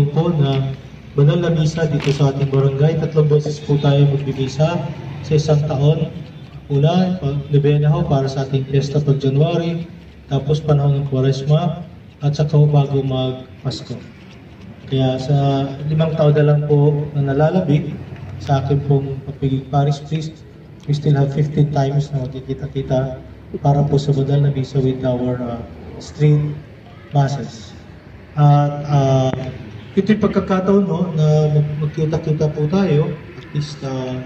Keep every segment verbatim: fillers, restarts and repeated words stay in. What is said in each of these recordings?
ngayon po na banal na misa dito sa ating barangay. Tatlong beses po tayo magbibisa sa isang taon. Una, Novena ho para sa ating fiesta pag January, tapos panahon ng Kwaresma, at saka bago mag-Pasko. Kaya sa limang taon na lang po na nalalabig sa akin pong papiging parish priest, we still have fifteen times na magkikita-kita para po sa banal na misa with our uh, street masses. At uh, ito'y pagkakataon no, na magkita-kita po tayo, at least uh,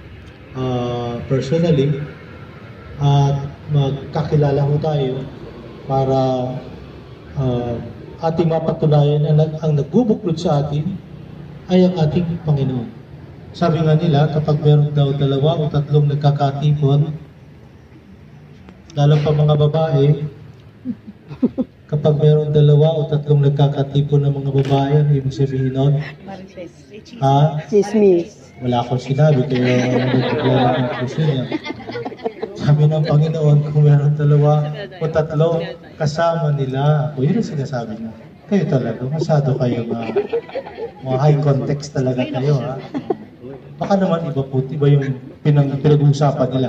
uh, personally, at magkakilala po tayo para uh, ating mapatunayan na ang nagbubuklod sa atin ay ang ating Panginoon. Sabi nga nila, kapag meron daw dalawa o tatlong nagkakatipon, lalo pa mga babae, kapag meron dalawa o tatlong nagkakatipon ng mga babae, ang ibig sabihin nun? Ha? Chismis. Wala akong sinabi, kaya nagkakilala ng puso niya. Sabi ng Panginoon, kung meron dalawa o tatlo, kasama nila. O yun ang sinasabi niya. Kayo talaga, masado kayo, mga, mga high context talaga kayo, ha? Baka naman iba po, iba yung pinag pinag-uusapan nila.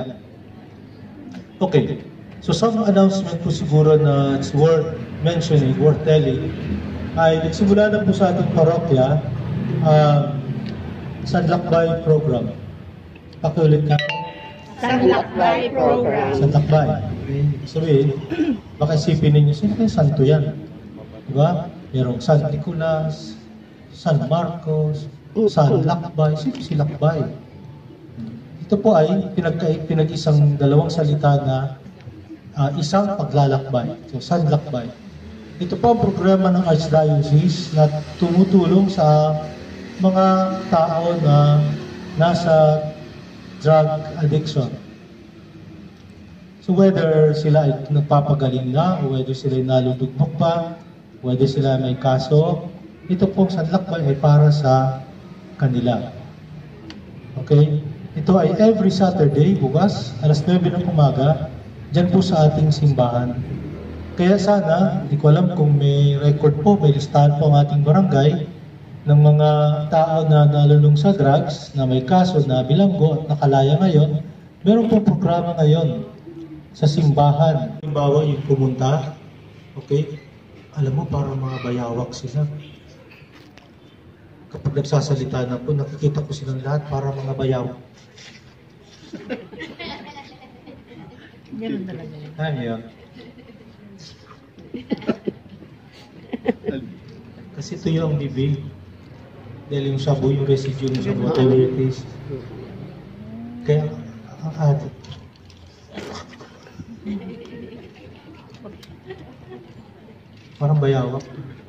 Okay. So some announcement po siguro na it's worth mentioning, worth telling, ay nagsimula na po sa ating parokya uh, Sanlakbay program. Pakiulit ka. Sanlakbay program. Sanlakbay. Okay. Sabihin, baka isipin ninyo, sino kayo santo yan? Diba? Merong San Nicolas, San Marcos, San Lakbay. Sino si Lakbay? Ito po ay pinag pinag-isang dalawang salita na Uh, isang paglalakbay. So, Sanlakbay. Ito po ang programa ng Archdiocese na tumutulong sa mga tao na nasa drug addiction. So, whether sila ay nagpapagaling na, o whether sila ay nalulugbok pa, whether sila may kaso, ito pong Sanlakbay ay para sa kanila. Okay? Ito ay every Saturday, bukas, alas nuwebe ng umaga, diyan po sa ating simbahan. Kaya sana, hindi ko alam kung may record po, may listahan po ang ating barangay ng mga tao na nalulung sa drugs, na may kaso na bilanggo at nakalaya ngayon. Meron po programa ngayon sa simbahan. Halimbawa yung pumunta, okay? Alam mo, parang mga bayawak sila. Kapag nagsasalita na po, nakikita ko silang lahat para mga bayawak. Ganun talaga. Ayun. Kasi tuyo ang bibig. Dahil yung sabo, yung residue ng sabo, whatever it is. Kaya, ang adik. Parang bayawak.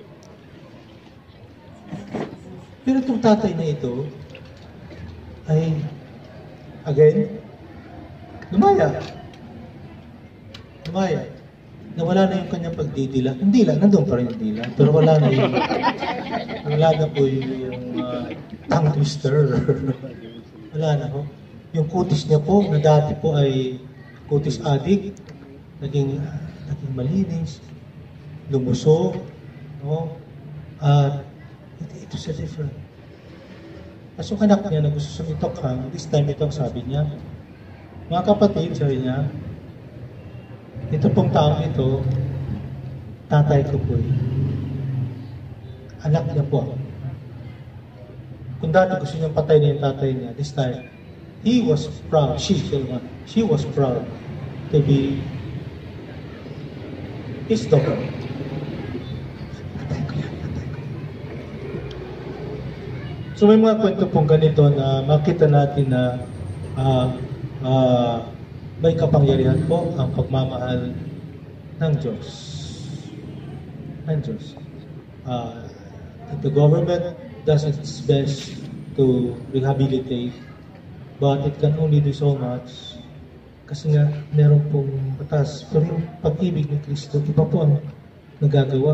Pero itong tatay na ito, ay, again, lumaya. Lumaya. Nawala na yung kanyang pagdidila. Hindi lang, nandun pa rin yung dila. Pero wala na yung, wala na po yung, yung uh, tongue twister. Wala na po. Yung kutis niya po, na dati po ay kutis addict, naging, naging malinis, lumusog, no? At uh, ito siya different. As yung anak niya na gusto sumitok hang, this time ito ang sabi niya, mga kapatid, sabi niya, ito pong taong ito, tatay ko po eh. Anak niya po. Kung dati gusto niyang patay na yung tatay niya, this time, he was proud, she, she was proud to be his daughter. Patay ko yan, patay ko yan. So may mga kwento pong ganito na makita natin na uh, uh, may kapangyarihan po ang pagmamahal ng Diyos. Ng Diyos. Uh, the government does its best to rehabilitate, but it can only do so much kasi nga meron pong batas. Pero yung pag-ibig ni Kristo, iba po ang nagagawa.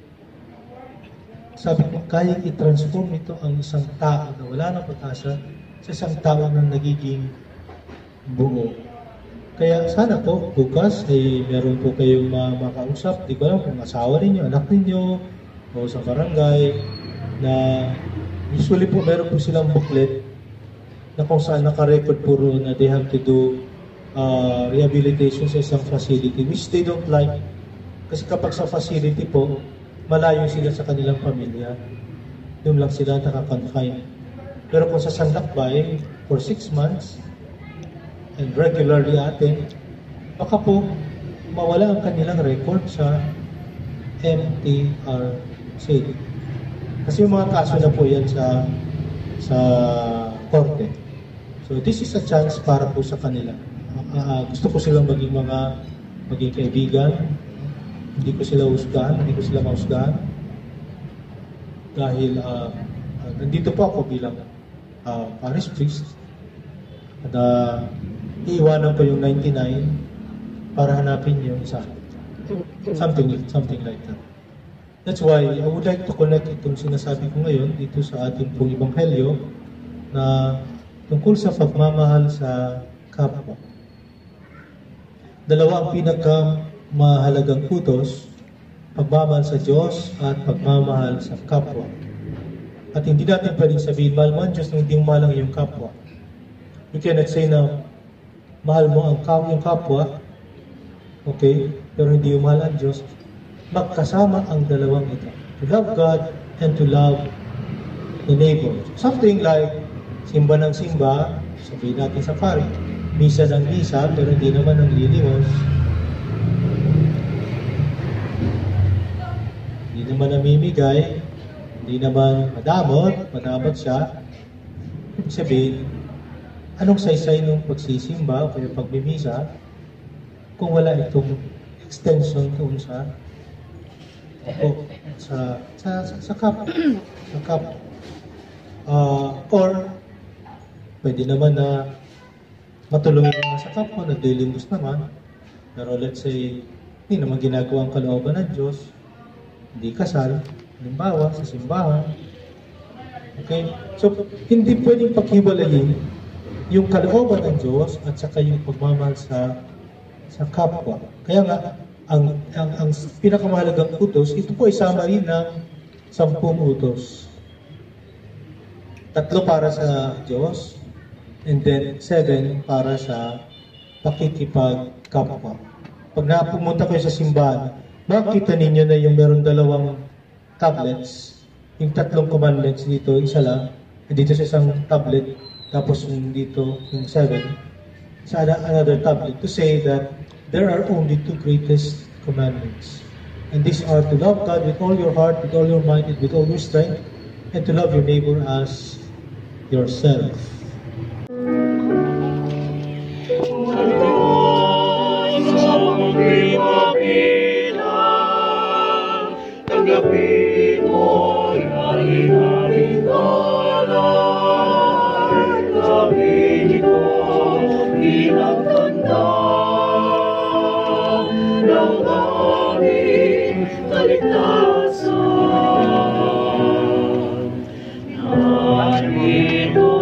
Sabi ko, kaya i-transform ito ang isang tao na wala ng pag-asa sa isang tao na nagiging buo. Kaya sana po, bukas ay meron po kayong makausap, di ba, kung asawa ninyo, anak ninyo, o sa barangay, na usually po meron po silang booklet na kung saan naka-record puro na they have to do uh, rehabilitation sa isang facility which they don't like. Kasi kapag sa facility po, malayo sila sa kanilang pamilya. Doon lang sila nakakonfine. Pero kung sa Sanlakbay, for six months, and regularly atin, baka po mawala ang kanilang record sa M T R C. Kasi yung mga kaso na po yan sa sa korte. So this is a chance para po sa kanila. Uh, uh, gusto ko silang maging mga maging kaibigan. Hindi ko sila husgahan, hindi ko sila mahusgahan. Dahil uh, uh, nandito po ako bilang uh, parish priest. At uh, iiwanan ko yung ninety-nine para hanapin yung isa. Something, something like that. That's why I would like to connect itong sinasabi ko ngayon dito sa ating pong Ebanghelyo na tungkol sa pagmamahal sa kapwa. Dalawa ang pinakamahalagang utos, pagmamahal sa Diyos at pagmamahal sa kapwa. At hindi natin pwedeng sabihin, mahal mo ang Diyos na hindi mo mahal ang iyong kapwa. You cannot say na mahal mo ang yung kapwa, okay, pero hindi mo mahal ang Diyos. Magkasama ang dalawang ito. To love God and to love the neighbor. Something like simba ng simba, sabihin natin sa pari, misa ng misa, pero hindi naman ang lilimos. Hindi naman namimigay, hindi naman madamot, madamot siya. Ibig sabihin, anong saysay nung pagsisimba o kaya pagmimisa kung wala itong extension doon sa o sa sa sa, sa cup sa cup uh, or pwede naman na matulungin naman sa kapwa, naglilimos naman, pero let's say hindi naman ginagawa ang kalooban ng Diyos, hindi kasal, halimbawa sa simbahan. Okay, so hindi pwedeng paghiwalayin yung kalooban ng Diyos at saka yung pagmamahal sa sa kapwa. Kaya nga ang, ang, ang pinakamahalagang utos, ito po ay summary ng sampung utos. Tatlo para sa Diyos, and then seven para sa pakikipagkapwa. Pag napumunta kayo sa simbahan, makikita ninyo na yung meron dalawang tablets, yung tatlong commandments dito, isa lang, dito sa isang tablet, tapos yung dito, yung seven, sa another tablet, to say that there are only two greatest commandments. And these are to love God with all your heart, with all your mind, and with all your strength, and to love your neighbor as yourself. Tanggapin mo yari-yaring alay, sabihin ko bilang tanda ng aming kaligtasan. Narito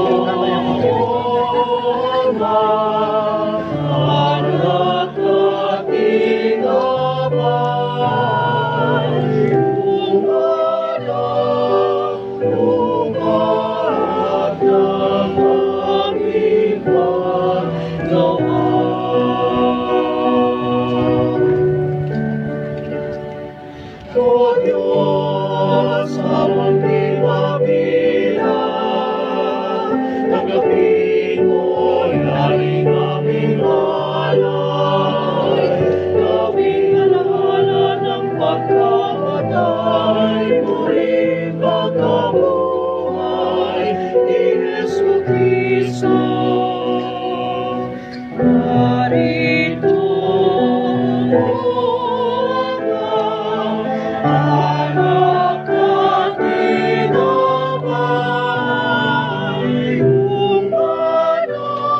na anak ating abay, umalang umaat ng aming paggawa. O Diyos, amang pinabilang, tanggapin mo yaring aming alay, gawing alaala ng pagkamatay, muling pagkabuhay ni Jesucristo. Narito anak ating abay, umalang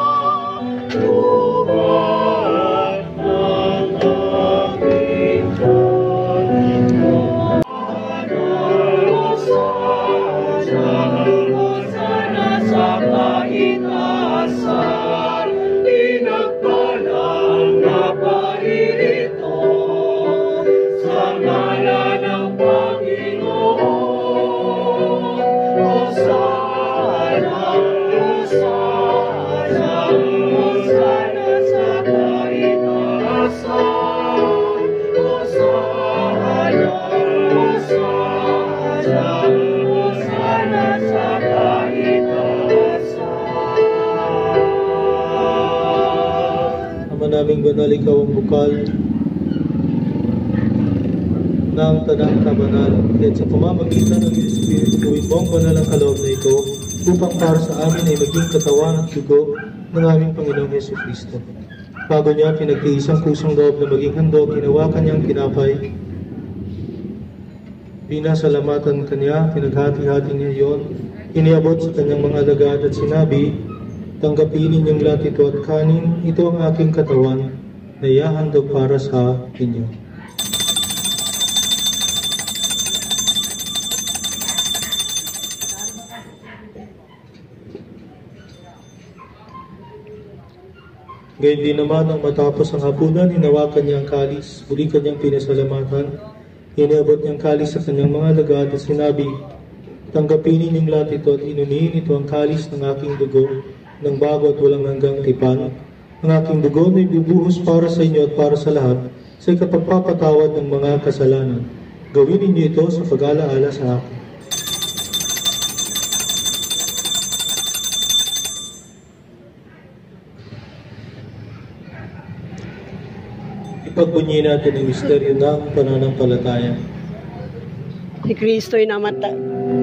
gawing banal, ikaw ang bukal ng tanang kabanal. At sa pamamagitan ng Espiritu, gawin mo ang banal ang kaloob na ito upang para sa amin ay maging katawan at dugo ng aming Panginoong Yesu Kristo. Bago niya pinagtiis ang kusang loob na maging handog, ginawa kanyang tinapay. Pinasalamatan kanya, pinaghati-hati niya iyon, iniabot sa kanyang mga alagad at sinabi, tanggapin ninyong lahat ito at kanin, ito ang aking katawan na ihahandog para sa inyo. Gayun din naman, ang matapos ang hapunan, hinawakan niya ang kalis, muli kanyang pinasalamatan, iniabot niyang kalis sa kanyang mga alagad at sinabi, tanggapin ninyong lahat ito at inunihin ito ang kalis ng aking dugo, ng bago at walang hanggang tipan. Ang aking dugo na ibubuhos para sa inyo at para sa lahat sa ikapagpapatawad ng mga kasalanan. Gawin ninyo ito sa pag-alaala sa akin. Ipagbunyi natin ang misteryo ng pananampalataya. Si Kristo'y namatay.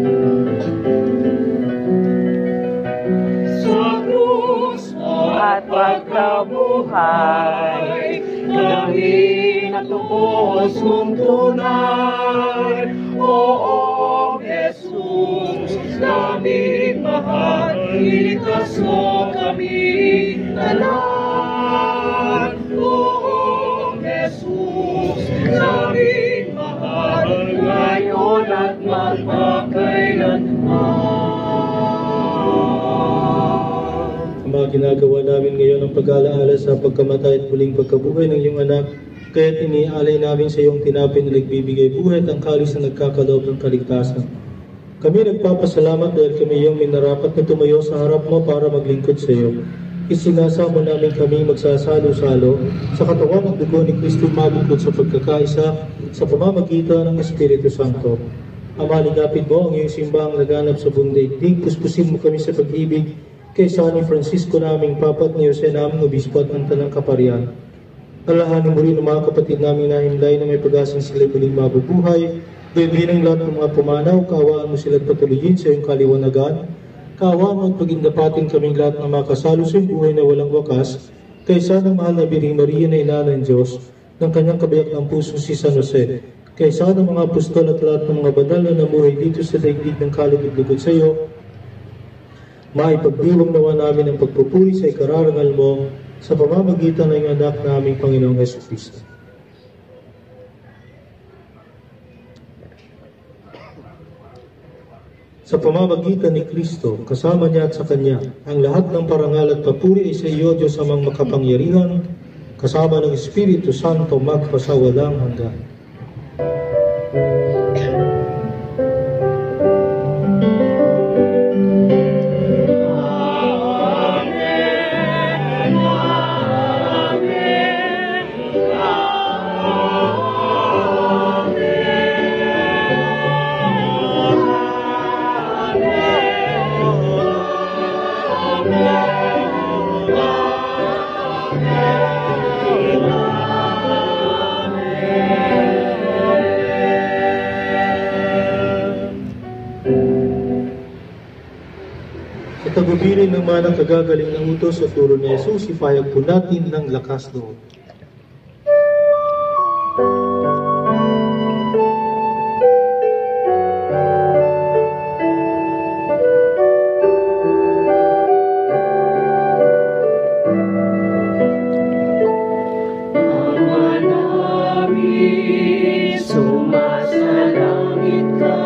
Sa krus At pagkabuhay, Dahil natupos mong tunay, Oo, Jesus, naming mahal, iligtas mo kami tanan. Oo, Jesus, naming mahal, ngayon at magpakailanman. Ang mga ginagawa namin ngayon ang pag-alaala sa pagkamatay at muling pagkabuhay ng iyong anak, kaya't inialay namin sa iyong tinapay na nagbibigay buhay at ang kalis na nagkakaloob ng kaligtasan. Kami nagpapasalamat dahil kami iyong minarapat na tumayo sa harap mo para maglingkod sa iyo. Isinasamo namin kami magsasalo-salo sa katawan at dugo ni Kristo mabukod sa pagkakaisa sa pamamagitan ng Espiritu Santo. Ama, ligapin mo ang iyong simbahang laganap sa buong daigdig, puspusin mo kami sa pag-ibig kay San Francisco naming Papa at ni Jose naming Obispo at ng Tanang Kaparian. Alahanin mo rin ang mga kapatid naming nahimlay na may pag-asang sila muling mabubuhay. Gayon din ang lahat ng mga pumanaw, kaawaan mo sila at patuloyin sa iyong kaliwanagan. Kaawaan mo at pagindapatin kaming lahat ng mga kasalo sa iyong buhay na walang wakas, kaysa ng mahal na Birheng Maria na Ina ng Diyos, ng kanyang kabiyak ng puso si San Jose, kaysa ng mga apostol at lahat ng mga banal na namuhay dito sa daigdig ng kalugod-lugod sa iyo, maipagdiwang nawa namin ang pagpupuri sa ikararangal mo sa pamamagitan ng iyong anak na aming Panginoong Yesu Kristo. Sa pamamagitan ni Kristo, kasama niya at sa Kanya, ang lahat ng parangal at papuri ay sa iyo, Diyos amang makapangyarihan, kasama ng Espiritu Santo magpasawalang hanggan. Sa tagubilin ng manang kagagaling ng utos sa turo ni Jesus, ipahayag po natin ng lakas loob. Ama namin, sumasalangit ka,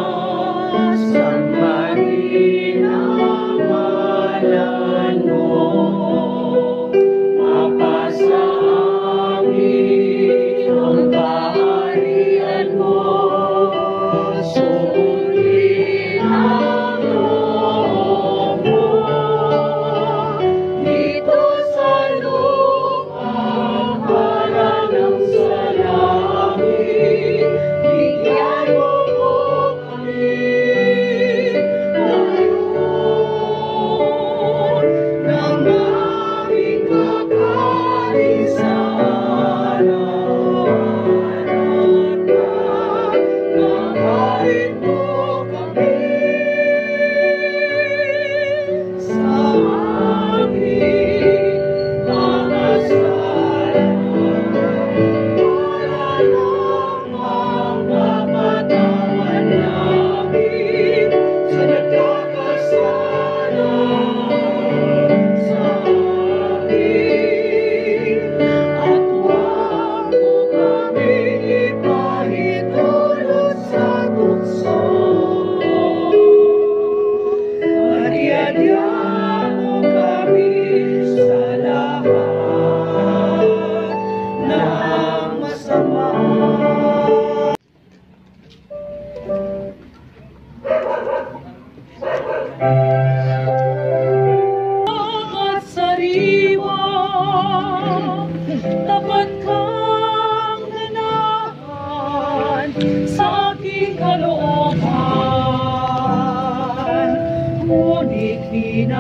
sambahin ang ngalan mo, mapasa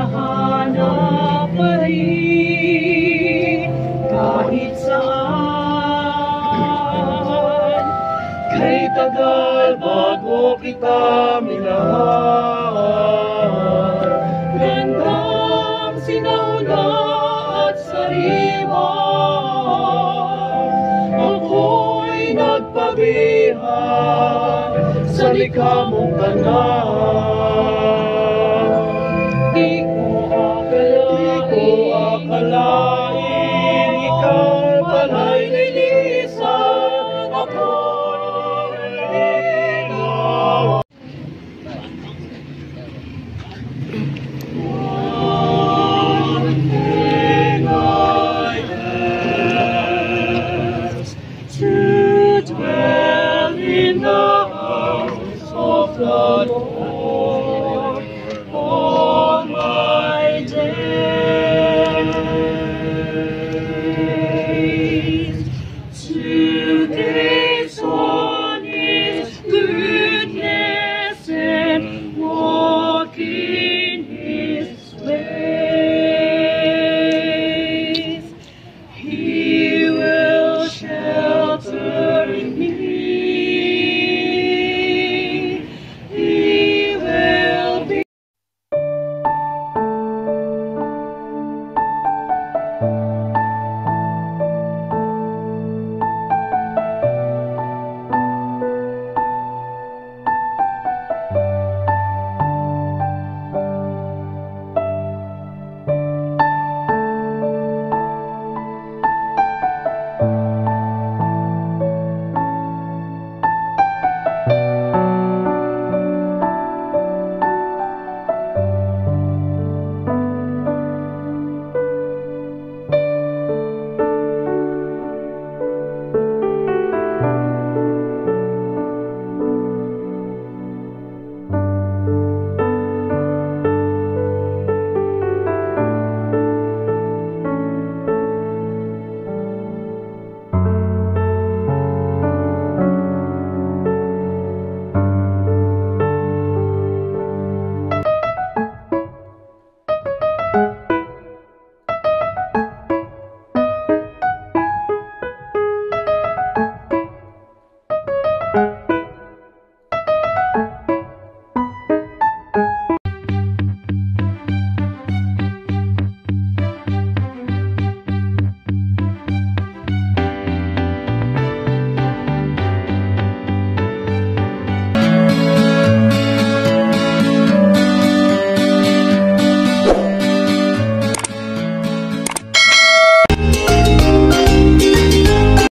hinahanap pa rin kahit saan. Kay tagal bago kita minahal, gandang sinauna at sariwa, ako'y nagpabihan sa likha mong tanan.